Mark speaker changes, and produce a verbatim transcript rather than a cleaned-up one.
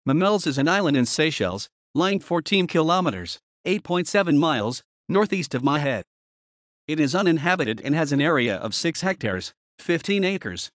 Speaker 1: Mamels is an island in Seychelles, lying fourteen kilometers, eight point seven miles, northeast of Mahet. It is uninhabited and has an area of six hectares, fifteen acres.